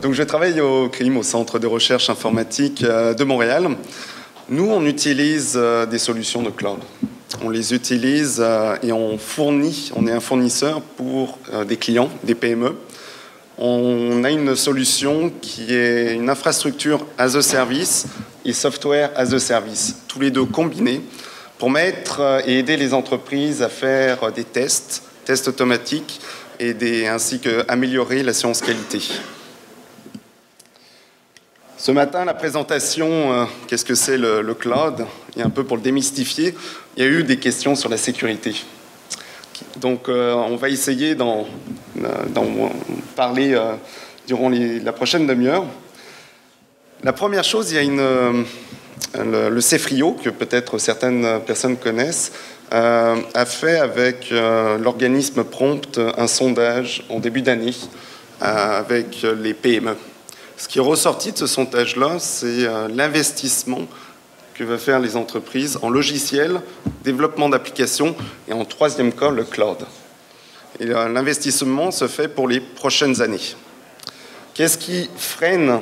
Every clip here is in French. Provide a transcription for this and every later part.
Donc je travaille au CRIM, au Centre de recherche informatique de Montréal. Nous, on utilise des solutions de cloud. On les utilise et on est un fournisseur pour des clients, des PME. On a une solution qui est une infrastructure as a service et software as a service, tous les deux combinés, pour mettre et aider les entreprises à faire des tests automatiques, ainsi qu'améliorer l'assurance qualité. Ce matin, la présentation, qu'est-ce que c'est le cloud? Et un peu pour le démystifier, il y a eu des questions sur la sécurité. Donc, on va essayer d'en parler durant la prochaine demi-heure. La première chose, il y a le CEFRIO, que peut-être certaines personnes connaissent, a fait avec l'organisme Prompt un sondage en début d'année avec les PME. Ce qui est ressorti de ce sondage-là, c'est l'investissement que vont faire les entreprises en logiciel, développement d'applications et en troisième cas, le cloud. Et l'investissement se fait pour les prochaines années. Qu'est-ce qui freine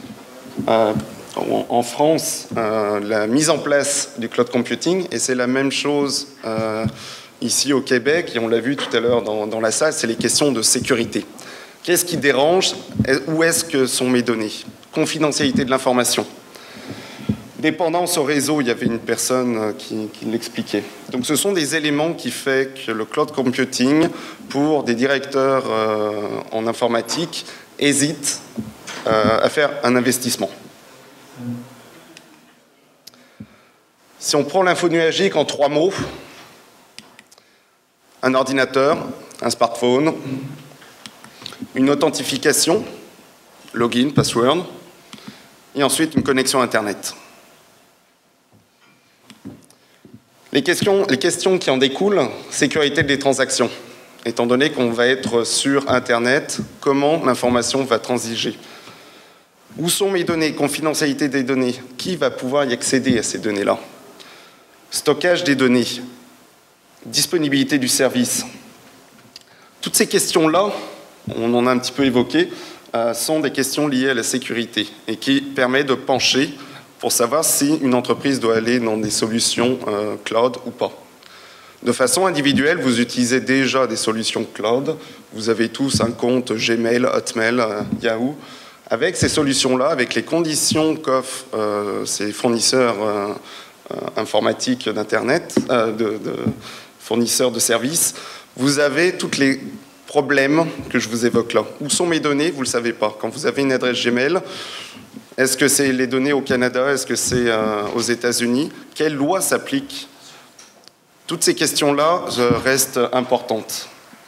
en France la mise en place du cloud computing? Et c'est la même chose ici au Québec, et on l'a vu tout à l'heure dans la salle, c'est les questions de sécurité. Qu'est-ce qui dérange? Où est-ce que sont mes données? Confidentialité de l'information. Dépendance au réseau, il y avait une personne qui l'expliquait. Donc ce sont des éléments qui font que le cloud computing, pour des directeurs en informatique, hésite à faire un investissement. Si on prend l'info nuagique en 3 mots, un ordinateur, un smartphone, une authentification, login, password, et ensuite une connexion Internet. Les questions qui en découlent, sécurité des transactions. Étant donné qu'on va être sur Internet, comment l'information va transiger? Où sont mes données? Confidentialité des données. Qui va pouvoir y accéder à ces données-là? Stockage des données. Disponibilité du service. Toutes ces questions-là, on en a un petit peu évoqué, sont des questions liées à la sécurité et qui permettent de pencher pour savoir si une entreprise doit aller dans des solutions cloud ou pas. De façon individuelle, vous utilisez déjà des solutions cloud. Vous avez tous un compte Gmail, Hotmail, Yahoo. Avec ces solutions-là, avec les conditions qu'offrent ces fournisseurs informatiques d'Internet, de fournisseurs de services, vous avez tous les problèmes que je vous évoque là. Où sont mes données? Vous ne le savez pas. Quand vous avez une adresse Gmail, est-ce que c'est les données au Canada? Est-ce que c'est aux États-Unis? Quelle loi s'applique? Toutes ces questions-là restent importantes.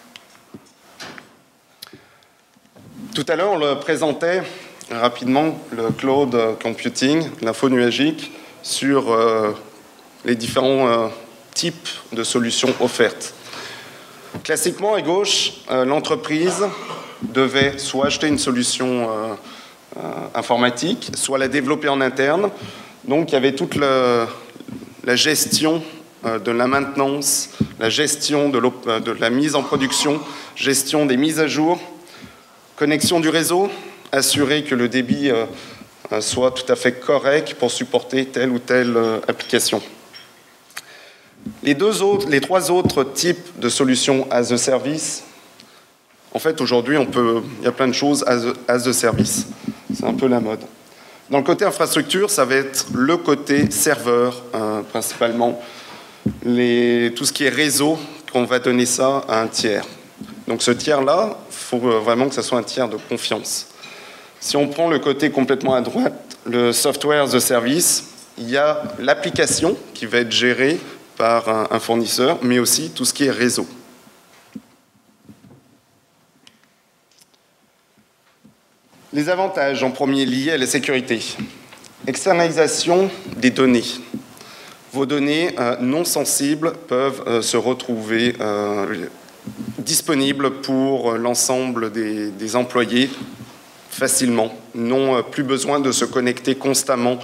Tout à l'heure, on le présentait rapidement, le cloud computing, l'info nuagique, sur les différents types de solutions offertes. Classiquement, à gauche, l'entreprise devait soit acheter une solution informatique, soit la développer en interne. Donc, il y avait toute la gestion de la maintenance, la gestion de la mise en production, gestion des mises à jour, connexion du réseau, assurer que le débit soit tout à fait correct pour supporter telle ou telle application. Les 3 autres types de solutions as a service, en fait, aujourd'hui, il y a plein de choses as a service. C'est un peu la mode. Dans le côté infrastructure, ça va être le côté serveur, principalement. Tout ce qui est réseau, qu'on va donner ça à un tiers. Donc ce tiers-là, il faut vraiment que ce soit un tiers de confiance. Si on prend le côté complètement à droite, le software as a service, il y a l'application qui va être gérée par un fournisseur, mais aussi tout ce qui est réseau. Les avantages en premier liés à la sécurité. Externalisation des données. Vos données non sensibles peuvent se retrouver disponibles pour l'ensemble des employés facilement. Non plus besoin de se connecter constamment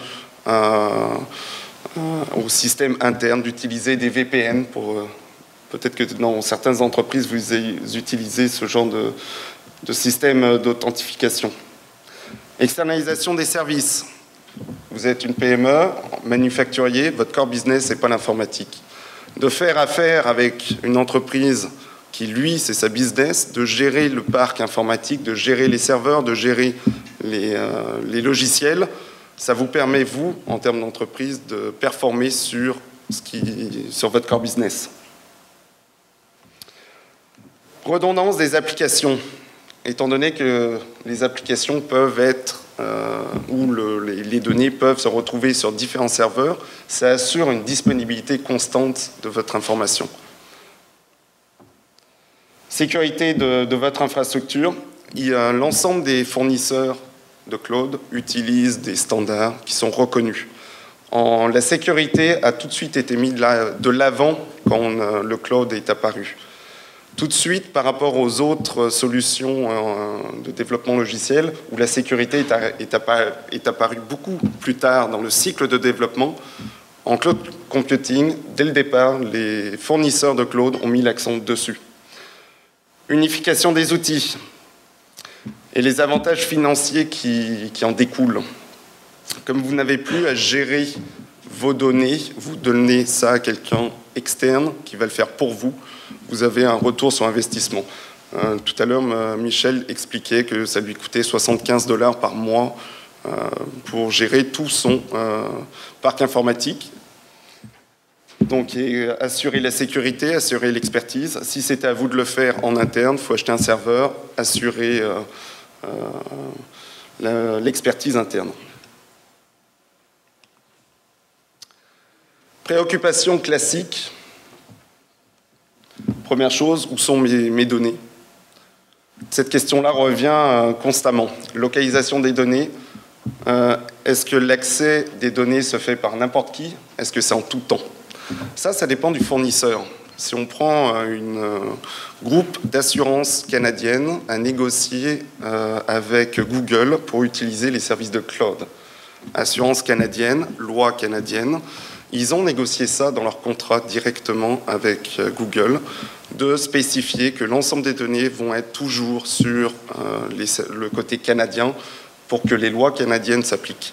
au système interne, d'utiliser des VPN pour... Peut-être que dans certaines entreprises, vous utilisez ce genre de système d'authentification. Externalisation des services. Vous êtes une PME, manufacturier, votre core business n'est pas l'informatique. De faire affaire avec une entreprise qui, lui, c'est sa business, de gérer le parc informatique, de gérer les serveurs, de gérer les logiciels, ça vous permet, vous, en termes d'entreprise, de performer sur votre core business. Redondance des applications. Étant donné que les applications peuvent être, ou les données peuvent se retrouver sur différents serveurs, ça assure une disponibilité constante de votre information. Sécurité de votre infrastructure. L'ensemble des fournisseurs de cloud utilisent des standards qui sont reconnus. La sécurité a tout de suite été mise de l'avant quand le cloud est apparu. Tout de suite, par rapport aux autres solutions de développement logiciel, où la sécurité est apparue beaucoup plus tard dans le cycle de développement, en cloud computing, dès le départ, les fournisseurs de cloud ont mis l'accent dessus. Unification des outils et les avantages financiers qui en découlent. Comme vous n'avez plus à gérer vos données, vous donnez ça à quelqu'un externe qui va le faire pour vous, vous avez un retour sur investissement. Tout à l'heure, Michel expliquait que ça lui coûtait 75 $ par mois pour gérer tout son parc informatique. Donc, assurer la sécurité, assurer l'expertise. Si c'était à vous de le faire en interne, il faut acheter un serveur, assurer l'expertise interne. Préoccupation classique. Première chose, où sont mes données? Cette question-là revient constamment. Localisation des données. Est-ce que l'accès des données se fait par n'importe qui? Est-ce que c'est en tout temps? Ça dépend du fournisseur. Si on prend un groupe d'assurance canadienne à négocier avec Google pour utiliser les services de cloud. Assurance canadienne, loi canadienne, ils ont négocié ça dans leur contrat directement avec Google, de spécifier que l'ensemble des données vont être toujours sur le côté canadien pour que les lois canadiennes s'appliquent.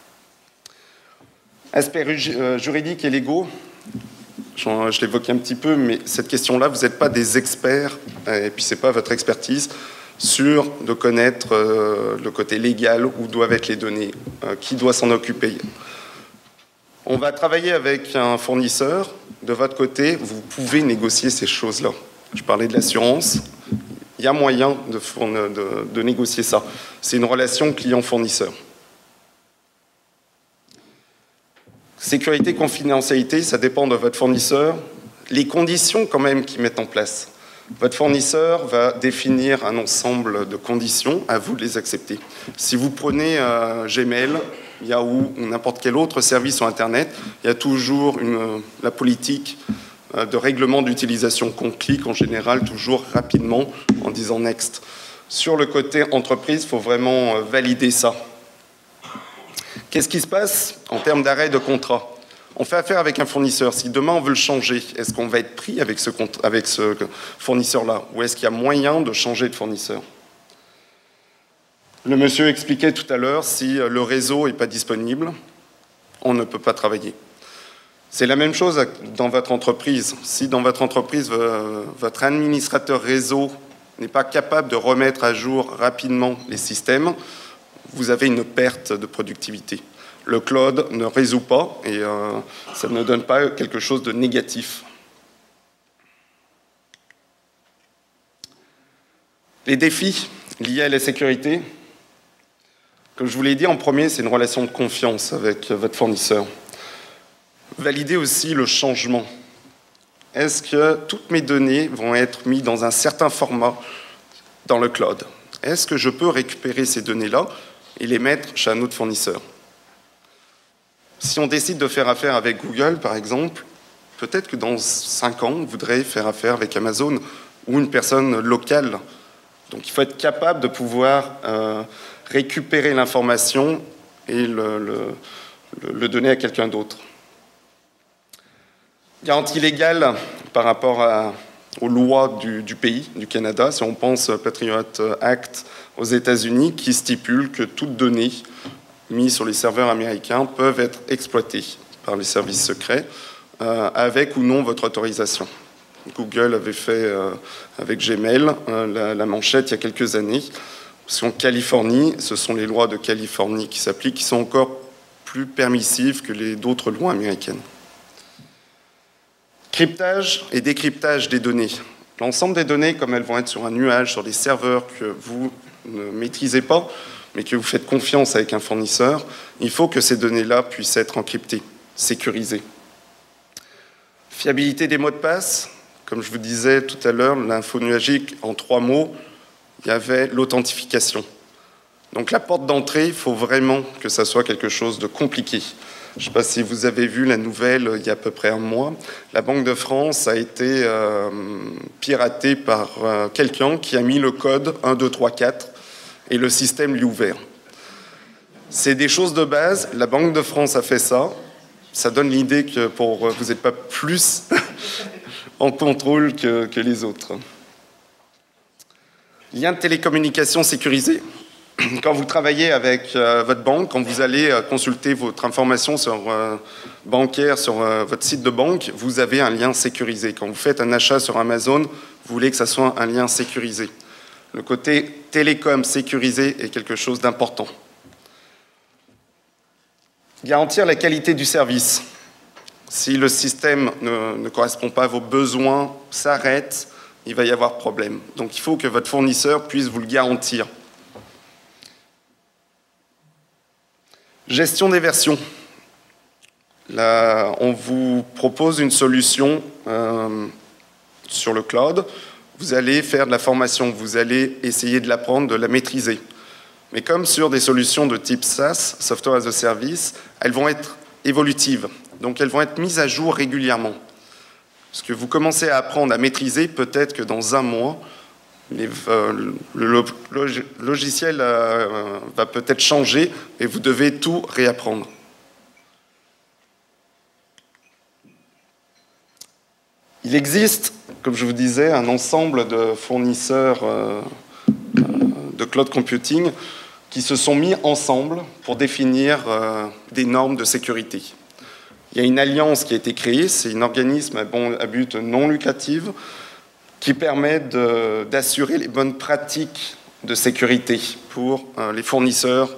Aspects juridiques et légaux, je l'évoquais un petit peu, mais cette question-là, vous n'êtes pas des experts, et puis ce n'est pas votre expertise, de connaître le côté légal, où doivent être les données, qui doit s'en occuper. On va travailler avec un fournisseur. De votre côté, vous pouvez négocier ces choses-là. Je parlais de l'assurance. Il y a moyen de négocier ça. C'est une relation client-fournisseur. Sécurité, confidentialité, ça dépend de votre fournisseur. Les conditions quand même qu'ils mettent en place. Votre fournisseur va définir un ensemble de conditions, à vous de les accepter. Si vous prenez Gmail, Yahoo ou n'importe quel autre service sur Internet, il y a toujours la politique de règlement d'utilisation qu'on clique en général toujours rapidement en disant « next ». Sur le côté entreprise, il faut vraiment valider ça. Qu'est-ce qui se passe en termes d'arrêt de contrat? On fait affaire avec un fournisseur. Si demain on veut le changer, est-ce qu'on va être pris avec ce fournisseur-là? Ou est-ce qu'il y a moyen de changer de fournisseur? Le monsieur expliquait tout à l'heure, si le réseau n'est pas disponible, on ne peut pas travailler. C'est la même chose dans votre entreprise. Si dans votre entreprise, votre administrateur réseau n'est pas capable de remettre à jour rapidement les systèmes, vous avez une perte de productivité. Le cloud ne résout pas et ça ne donne pas quelque chose de négatif. Les défis liés à la sécurité, comme je vous l'ai dit en premier, c'est une relation de confiance avec votre fournisseur. Validez aussi le changement. Est-ce que toutes mes données vont être mises dans un certain format dans le cloud? Est-ce que je peux récupérer ces données-là et les mettre chez un autre fournisseur? Si on décide de faire affaire avec Google, par exemple, peut-être que dans 5 ans, vous voudrez faire affaire avec Amazon ou une personne locale. Donc il faut être capable de pouvoir récupérer l'information et le donner à quelqu'un d'autre. Garantie légale par rapport aux lois du pays, du Canada. Si on pense Patriot Act aux États-Unis qui stipule que toutes données mises sur les serveurs américains peuvent être exploitées par les services secrets, avec ou non votre autorisation. Google avait fait avec Gmail la manchette il y a quelques années, parce qu'en Californie, ce sont les lois de Californie qui s'appliquent, qui sont encore plus permissives que d'autres lois américaines. Cryptage et décryptage des données. L'ensemble des données, comme elles vont être sur un nuage, sur des serveurs que vous ne maîtrisez pas, mais que vous faites confiance avec un fournisseur, il faut que ces données-là puissent être encryptées, sécurisées. Fiabilité des mots de passe. Comme je vous disais tout à l'heure, l'info nuagique, en 3 mots, il y avait l'authentification. Donc la porte d'entrée, il faut vraiment que ça soit quelque chose de compliqué. Je ne sais pas si vous avez vu la nouvelle il y a à peu près un mois. La Banque de France a été piratée par quelqu'un qui a mis le code 1, 2, 3, 4 et le système lui ouvert. C'est des choses de base. La Banque de France a fait ça. Ça donne l'idée que vous n'êtes pas plus en contrôle que les autres. Lien de télécommunication sécurisé. Quand vous travaillez avec votre banque, quand vous allez consulter votre information bancaire sur votre site de banque, vous avez un lien sécurisé. Quand vous faites un achat sur Amazon, vous voulez que ça soit un lien sécurisé. Le côté télécom sécurisé est quelque chose d'important. Garantir la qualité du service. Si le système ne correspond pas à vos besoins, s'arrête, il va y avoir problème. Donc il faut que votre fournisseur puisse vous le garantir. Gestion des versions. Là, on vous propose une solution sur le cloud. Vous allez faire de la formation, vous allez essayer de l'apprendre, de la maîtriser. Mais comme sur des solutions de type SaaS, Software as a Service, elles vont être évolutives. Donc elles vont être mises à jour régulièrement. Ce que vous commencez à apprendre à maîtriser, peut-être que dans un mois, le logiciel va peut-être changer et vous devez tout réapprendre. Il existe, comme je vous disais, un ensemble de fournisseurs de cloud computing qui se sont mis ensemble pour définir des normes de sécurité. Il y a une alliance qui a été créée, c'est un organisme à but non lucratif qui permet d'assurer les bonnes pratiques de sécurité pour les fournisseurs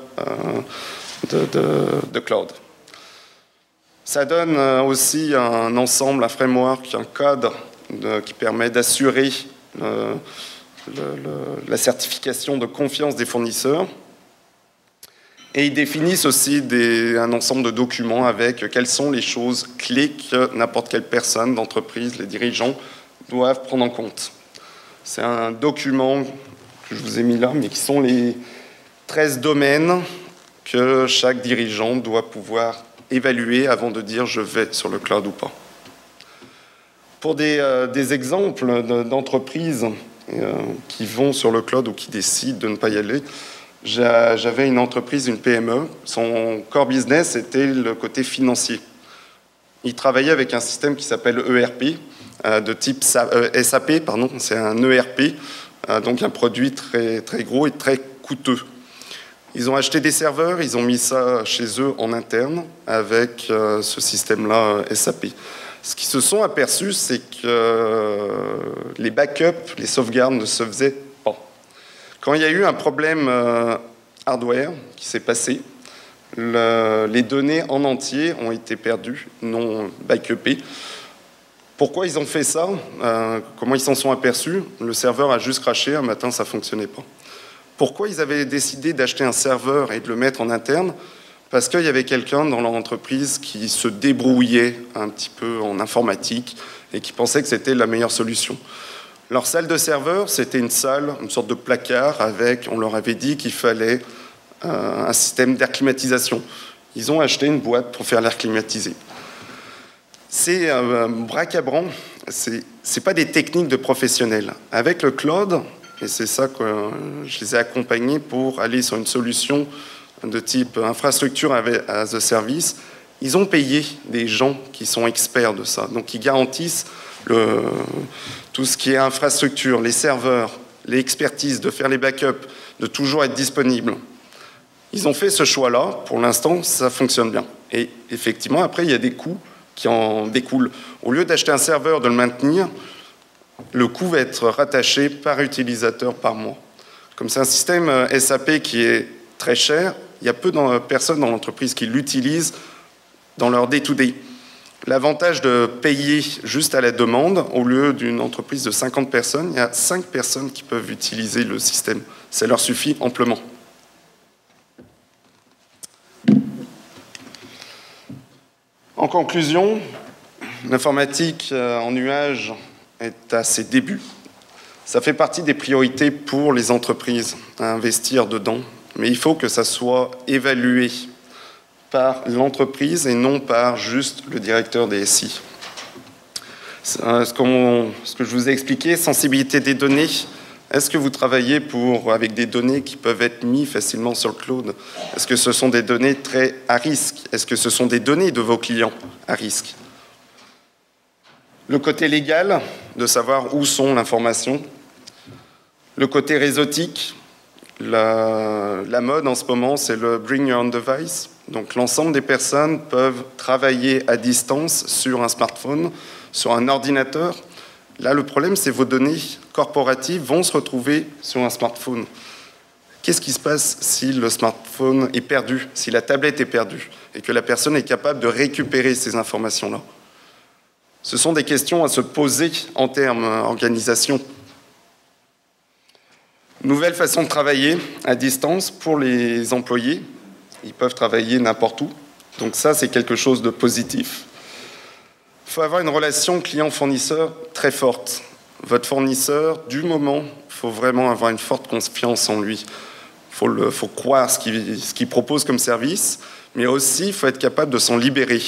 de cloud. Ça donne aussi un ensemble, un framework, un cadre qui permet d'assurer la certification de confiance des fournisseurs. Et ils définissent aussi un ensemble de documents avec quelles sont les choses clés que n'importe quelle personne d'entreprise, les dirigeants, doivent prendre en compte. C'est un document que je vous ai mis là, mais qui sont les 13 domaines que chaque dirigeant doit pouvoir évaluer avant de dire je vais sur le cloud ou pas. Pour des exemples d'entreprises qui vont sur le cloud ou qui décident de ne pas y aller, j'avais une entreprise, une PME, son core business était le côté financier. Il travaillait avec un système qui s'appelle ERP, de type SAP, pardon, c'est un ERP, donc un produit très, très gros et très coûteux. Ils ont acheté des serveurs, ils ont mis ça chez eux en interne avec ce système-là SAP. Ce qu'ils se sont aperçus, c'est que les backups, les sauvegardes ne se faisaient pas. Quand il y a eu un problème hardware qui s'est passé, les données en entier ont été perdues, non backupées. Pourquoi ils ont fait ça? Comment ils s'en sont aperçus? Le serveur a juste crashé, un matin ça ne fonctionnait pas. Pourquoi ils avaient décidé d'acheter un serveur et de le mettre en interne? Parce qu'il y avait quelqu'un dans leur entreprise qui se débrouillait un petit peu en informatique et qui pensait que c'était la meilleure solution. Leur salle de serveur, c'était une salle, une sorte de placard avec, on leur avait dit qu'il fallait un système d'air climatisation. Ils ont acheté une boîte pour faire l'air climatisé. C'est braque-à-bran, c'est pas des techniques de professionnels. Avec le cloud, et c'est ça que je les ai accompagnés pour aller sur une solution de type infrastructure as a service, ils ont payé des gens qui sont experts de ça. Donc ils garantissent tout ce qui est infrastructure, les serveurs, l'expertise, de faire les backups, de toujours être disponible. Ils ont fait ce choix-là. Pour l'instant, ça fonctionne bien. Et effectivement, après, il y a des coûts qui en découlent. Au lieu d'acheter un serveur, de le maintenir, le coût va être rattaché par utilisateur par mois. Comme c'est un système SAP qui est très cher, il y a peu de personnes dans l'entreprise qui l'utilisent dans leur day-to-day. L'avantage de payer juste à la demande, au lieu d'une entreprise de 50 personnes, il y a 5 personnes qui peuvent utiliser le système. Ça leur suffit amplement. En conclusion, l'informatique en nuage est à ses débuts. Ça fait partie des priorités pour les entreprises à investir dedans, mais il faut que ça soit évalué par l'entreprise et non par juste le directeur des SI. Ce que je vous ai expliqué, sensibilité des données, est-ce que vous travaillez avec des données qui peuvent être mises facilement sur le cloud? Est-ce que ce sont des données très à risque? Est-ce que ce sont des données de vos clients à risque? Le côté légal, de savoir où sont l'information. Le côté réseautique, la mode en ce moment, c'est le Bring Your Own Device. Donc l'ensemble des personnes peuvent travailler à distance sur un smartphone, sur un ordinateur. Là, le problème, c'est que vos données corporatives vont se retrouver sur un smartphone. Qu'est-ce qui se passe si le smartphone est perdu, si la tablette est perdue, et que la personne est capable de récupérer ces informations-là? Ce sont des questions à se poser en termes organisation. Nouvelle façon de travailler à distance pour les employés. Ils peuvent travailler n'importe où. Donc ça, c'est quelque chose de positif. Il faut avoir une relation client-fournisseur très forte. Votre fournisseur, du moment, il faut vraiment avoir une forte confiance en lui. Il faut croire ce qu'il propose comme service, mais aussi, il faut être capable de s'en libérer.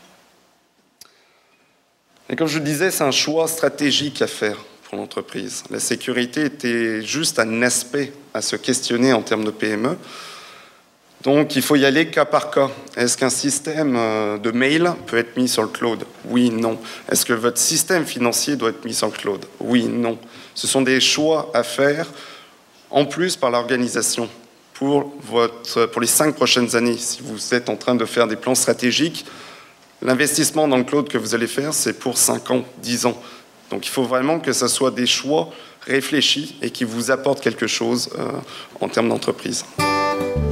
Et comme je le disais, c'est un choix stratégique à faire pour l'entreprise. La sécurité était juste un aspect à se questionner en termes de PME. Donc, il faut y aller cas par cas. Est-ce qu'un système de mail peut être mis sur le cloud? Oui, non. Est-ce que votre système financier doit être mis sur le cloud? Oui, non. Ce sont des choix à faire, en plus par l'organisation, pour les 5 prochaines années. Si vous êtes en train de faire des plans stratégiques, l'investissement dans le cloud que vous allez faire, c'est pour 5 ans, 10 ans. Donc, il faut vraiment que ce soit des choix réfléchis et qui vous apportent quelque chose en termes d'entreprise.